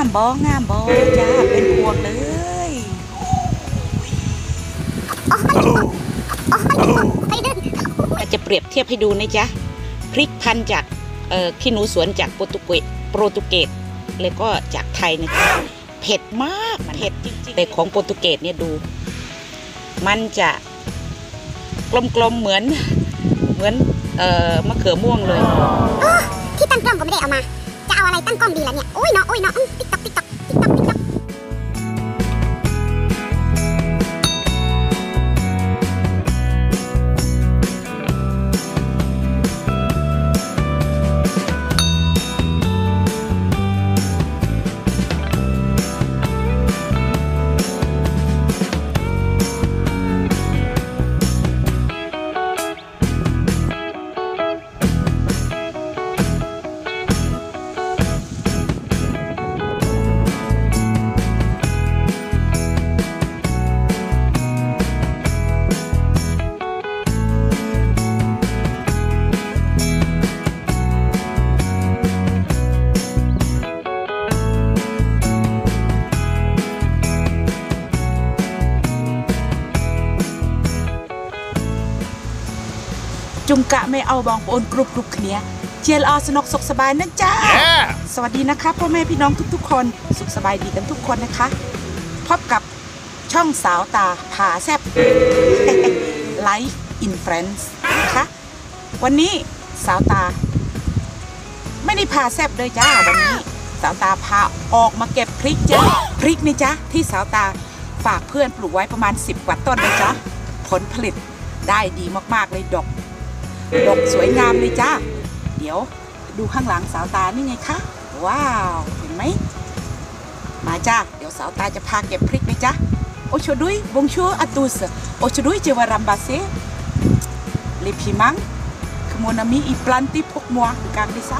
งามบอจ้าเป็นพวงเลยจะเปรียบเทียบให้ดูนะจ๊ะพริกพันธุ์จากขี้หนูสวนจากโปรตุเกสแล้วก็จากไทยนะจ๊ะเผ็ดมากเผ็ดจริงๆแต่ของโปรตุเกสเนี่ยดูมันจะกลมๆเหมือนมะเขือม่วงเลยที่ตั้งกล้องก็ไม่ได้เอามาจะเอาอะไรตั้งกล้องดีล่ะเนี่ยโอ้ยเนาะติ๊กต๊อกจุงกะไม่เอาบองโอนกรุบเนี้ยเจียลสนุกสุขสบายนะจ๊ะ สวัสดีนะคะพ่อแม่พี่น้องทุกๆคนสุขสบายดีกันทุกคนนะคะพบกับช่องสาวตาผาแซบ Life in France นะคะวันนี้สาวตาไม่ได้พาแซบเลยจ้าวันนี้สาวตาพาออกมาเก็บพริกจ้าพริกนี่จ้าที่สาวตาฝากเพื่อนปลูกไว้ประมาณ10 กว่าต้นเลยจ้าผลผลิตได้ดีมากๆเลยดอกสวยงามเลยจ้าเดี๋ยวดูข้างหลังสาวตานี่ไงคะว้าวเห็นไหมมาจ้าเดี๋ยวสาวตาจะพาเก็บพริกนะจ๊ะโอชดุยบงชัวอาตุสโอชดุยเจวารัมบาเซเลพิมังขโมนามิอีปลันติพกมัวกลางดิซะ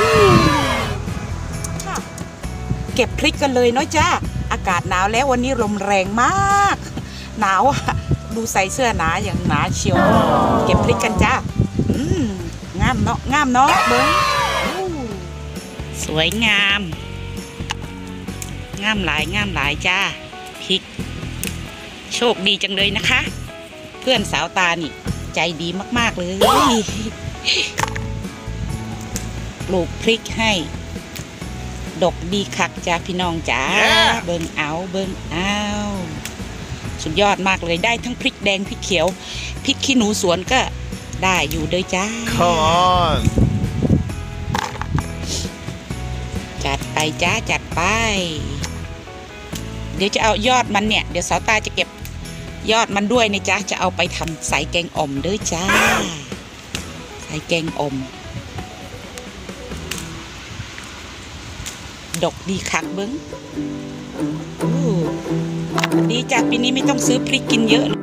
เก็บพริกกันเลยเนาะจ้าอากาศหนาวแล้ววันนี้ลมแรงมากหนาวดูใส่เสื้อหนาอย่างหนาเชียวเก็บพริกกันจ้างามเนาะเบิ้งสวยงามหลายจ้าพริกโชคดีจังเลยนะคะเพื่อนสาวตานี่ใจดีมากๆเลยปลูกพริกให้ดกดีคักจ้าพี่น้องจ้าเบิ้งเอาสุดยอดมากเลยได้ทั้งพริกแดงพริกเขียวพริกขี้หนูสวนก็ได้อยู่ด้วยจ้า Come on จัดไปจ้าจัดไปเดี๋ยวจะเอายอดมันเนี่ยเดี๋ยวสาวตาจะเก็บยอดมันด้วยนะจ๊ะจะเอาไปทำใส่แกงอ่อมด้วยจ้าใส่แกงอ่อมดกดีคักเบิ้งดีจ้ะปีนี้ไม่ต้องซื้อพริกกินเยอะ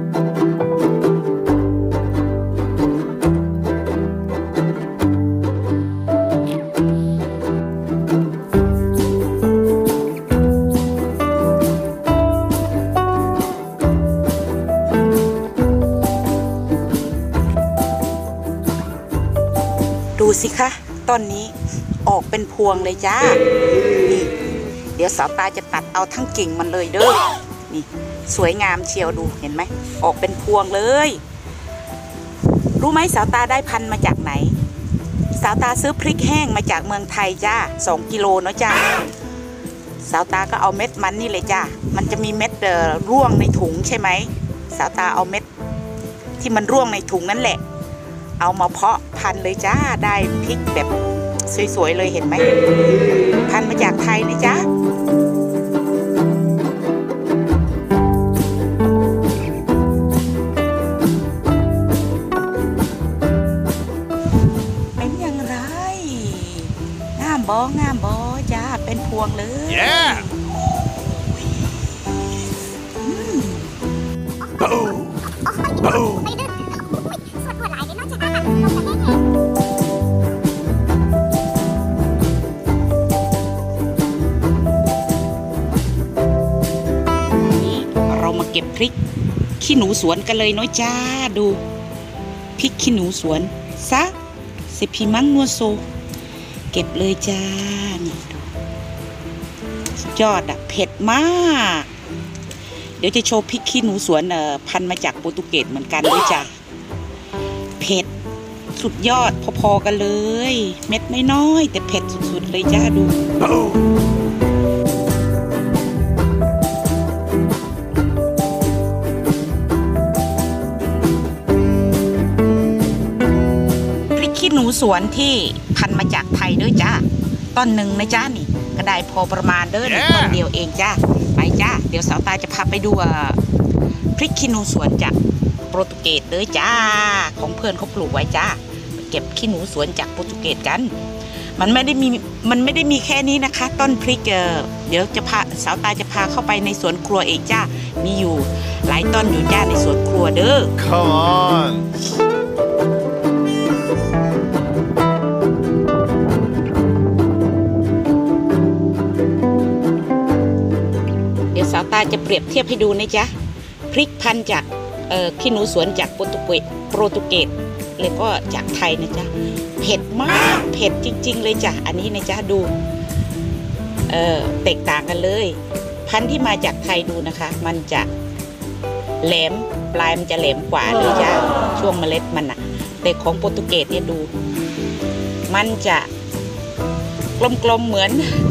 ดูสิคะต้นนี้ออกเป็นพวงเลยจ้านี่เดี๋ยวสาวตาจะตัดเอาทั้งกิ่งมันเลยเด้อนี่สวยงามเชียวดูเห็นไหมออกเป็นพวงเลยรู้ไหมสาวตาได้พันธุ์มาจากไหนสาวตาซื้อพริกแห้งมาจากเมืองไทยจ้า2 กิโลเนาะจ้าสาวตาก็เอาเม็ดมันนี่เลยจ้ามันจะมีเม็ดร่วงในถุงใช่ไหมสาวตาเอาเม็ดที่มันร่วงในถุงนั่นแหละเอามาเพาะพันธุ์เลยจ้าได้พริกแบบสวยๆเลยเห็นไหมพันธุ์มาจากไทยนะจ๊ะเป็นอย่างไรงามบอจ้าเป็นพวงเลย Yeah ไปดึงสวดหัวไหลเลยเนาะจ้าเรามาเก็บพริกขี้หนูสวนกันเลยเนาะจ้าดูพริกขี้หนูสวนซะเซพิมังนัวโซเก็บเลยจ้านี่ดูยอดอะเผ็ดมากเดี๋ยวจะโชว์พริกขี้หนูสวนพันธุ์มาจากโปรตุเกสเหมือนกันด้วยจ้ะเผ็ดสุดยอดพอๆกันเลยเม็ดน้อยๆแต่เผ็ดสุดๆเลยจ้าดูพริกขี้หนูสวนที่พันธุ์มาจากไทยด้วยจ้าต้นหนึ่งนะจ้านี่ก็ได้พอประมาณเด้อต้นเดียวเองจ้าไปจ้าเดี๋ยวสาวตาจะพาไปดูพริกขี้หนูสวนจากโปรตุเกสเด้อจ้าของเพื่อนเขาปลูกไว้จ้าเก็บขี้หนูสวนจากโปรตุเกสกันมันไม่ได้มีแค่นี้นะคะต้นพริกเดี๋ยวจะพาสาวตาจะพาเข้าไปในสวนครัวเองจ้ามีอยู่หลายต้นอยู่จ้าในสวนครัวเด้อ Come on เดี๋ยวสาวตาจะเปรียบเทียบให้ดูนะจ๊ะพริกพันธุ์จากขี้หนูสวนจากโปรตุเกสแล้วก็จากไทยนะจ๊ะเผ็ดมากเผ็ดจริงๆเลยจ้ะอันนี้นะจ๊ะดูแตกต่างกันเลยพันธุ์ที่มาจากไทยดูนะคะมันจะแหลมปลายมันจะแหลมกว่าเลยจ้ะช่วงเมล็ดมันอะแต่ของโปรตุเกสเนี่ยดูมันจะกลมๆเหมือน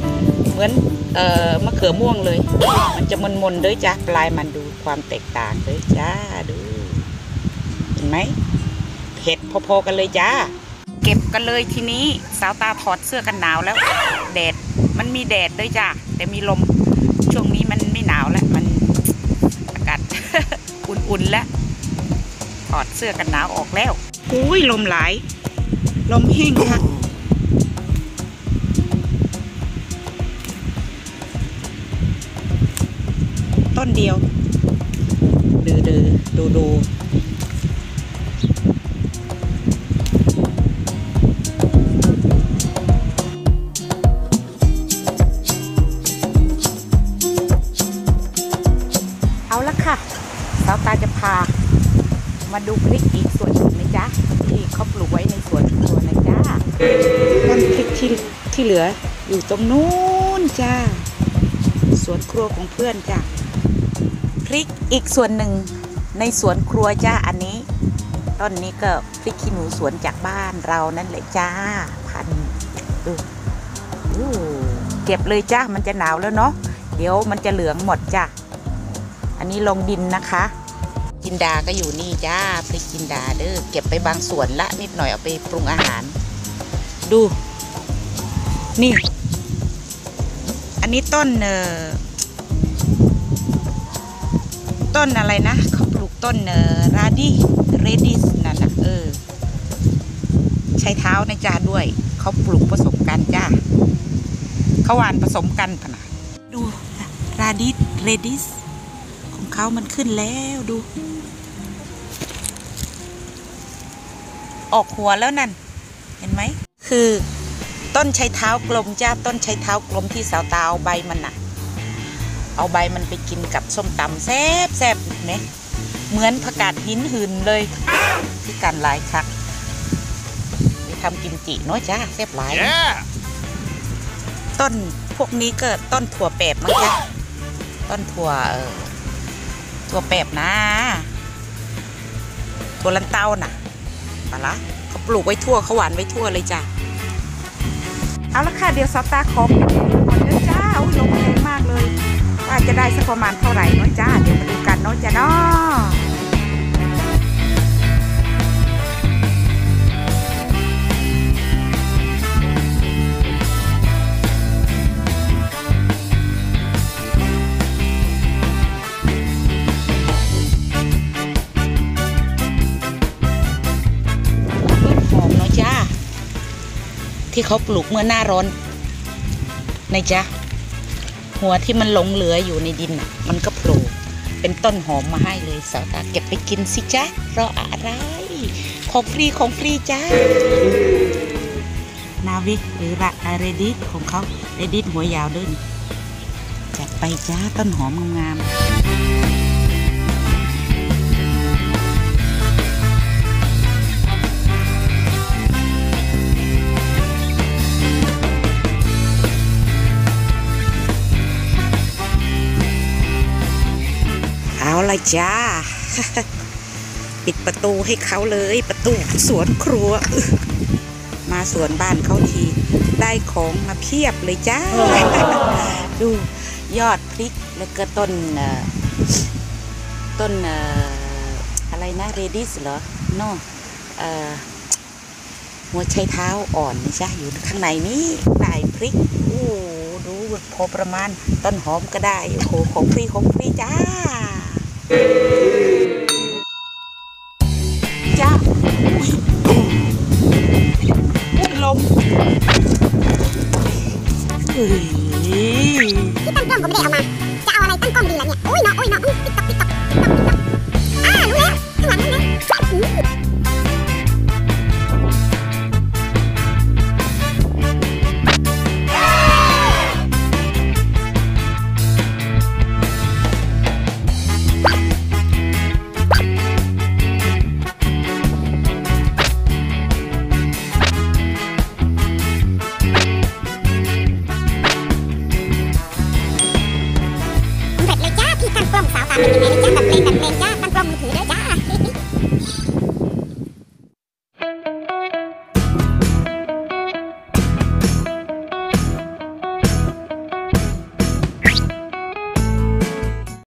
มะเขือม่วงเลยมันจะมนๆด้วยจ้ะปลายมันดูความแตกต่างเลยจ้าดูเห็นไหมเผ็ดพอๆกันเลยจ้าเก็บกันเลยทีนี้สาวตาถอดเสื้อกันหนาวแล้วแดดมันมีแดดด้วยจ้าแต่มีลมช่วงนี้มันไม่หนาวแล้วมันอากาศ อุ่นๆแล้วถอดเสื้อกันหนาวออกแล้วอุ้ยลมหลายลมแห้งค่ะต้นเดียวดูเอาละค่ะสาวตาจะพามาดูพริกอีกส่วนหนึ่งนะจ๊ะที่เขาปลูกไว้ในสวนครัวนะจ๊ะต้นพริกที่เหลืออยู่ตรงนู้นจ้าสวนครัวของเพื่อนจ้ะพริกอีกส่วนหนึ่งในสวนครัวจ้าอันนี้ต้นนี้ก็พริกขี้หนูสวนจากบ้านเรานั่นแหละจ้าพันเก็บเลยจ้ามันจะหนาวแล้วเนาะเดี๋ยวมันจะเหลืองหมดจ้าอันนี้ลงดินนะคะจินดาก็อยู่นี่จ้าพริกจินดาเด้อเก็บไปบางส่วนละนิดหน่อยเอาไปปรุงอาหารดูนี่อันนี้ต้นอะไรนะเขาปลูกต้นเรดิสนั่นนะใช้เท้านะจ้าด้วยเขาปลูกผสมกันจ้าเขาหว่านผสมกันขนาดดูเรดิสของเขามันขึ้นแล้วดูออกหัวแล้วนั่นเห็นไหมคือต้นไชเท้ากลมจ้าต้นไชเท้ากลมที่สาวตาเอาใบมันน่ะเอาใบมันไปกินกับส้มตำแซ่บๆเนี่ยเหมือนผักกาดหินหืนเลยที่กันหลายคักไปทำกิมจิเนาะจ้าแซ่บหลาย ต้นพวกนี้ก็ต้นถั่วแปบมั้งจ้าต้นถั่วแปบนะถั่วลันเต้าน่ะปะละเขาปลูกไว้ทั่วเขาหวานไว้ทั่วเลยจ้าเอาละค่ะเดี๋ยวสตาร์ขอปิดก่อนเด้อจ้าลมแรงมากเลยว่าจะได้สักประมาณเท่าไหร่เนาะจ้าเดี๋ยวมาดูกันเนาะจ้าเนาะที่เขาปลูกเมื่อหน้าร้อนนะจ๊ะหัวที่มันหลงเหลืออยู่ในดินมันก็โผล่เป็นต้นหอมมาให้เลยสาวตาเก็บไปกินสิจ๊ะรออะไรของฟรีจ้านาวิกหรือเรดิสของเขาเรดิสหัวยาวด้วยจัดไปจ้าต้นหอมงามเลยจ้า ปิดประตูให้เขาเลยประตูสวนครัวมาสวนบ้านเขาทีได้ของมาเพียบเลยจ้า ดูยอดพริกแล้วก็ต้นอะไรนะเรดิสเหรอโน่หัวไชเท้าอ่อนนี่ใช่อยู่ข้างในนี้ได้พริกโอ้ดูพอประมาณต้นหอมก็ได้โอ้โหของฟรีจ้าจ้าลมที่ตั้งกล้องก็ไม่ได้เอามาจะเอาอะไรตั้งกล้องดีล่ะเนี่ยอุ้ยเนาะติ๊กต๊อกรู้แล้วข้างหลังนั่นไงสำเร็จเลยจ้าที่ตั้งกล้องสาวตาเป็นยังไงเลยจ้า